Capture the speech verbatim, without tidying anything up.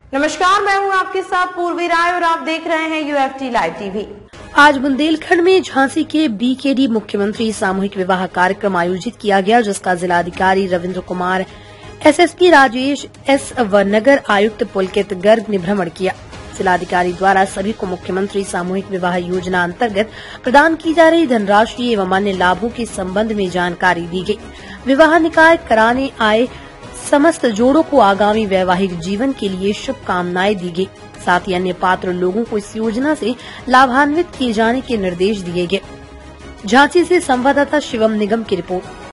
नमस्कार, मैं हूं आपके साथ पूर्वी राय और आप देख रहे हैं यूएफटी लाइव टीवी। आज बुंदेलखंड में झांसी के बीकेडी मुख्यमंत्री सामूहिक विवाह कार्यक्रम आयोजित किया गया, जिसका जिलाधिकारी रविंद्र कुमार, एसएसपी राजेश एस व नगर आयुक्त पुलकित गर्ग ने भ्रमण किया। जिलाधिकारी द्वारा सभी को मुख्यमंत्री सामूहिक विवाह योजना अंतर्गत प्रदान की जा रही धनराशि एवं अन्य लाभों के संबंध में जानकारी दी गई। विवाह निकाय कराने आए समस्त जोड़ों को आगामी वैवाहिक जीवन के लिए शुभकामनाएं दी गई। साथ ही अन्य पात्र लोगों को इस योजना से लाभान्वित किए जाने के निर्देश दिए गए। झांसी से संवाददाता शिवम निगम की रिपोर्ट।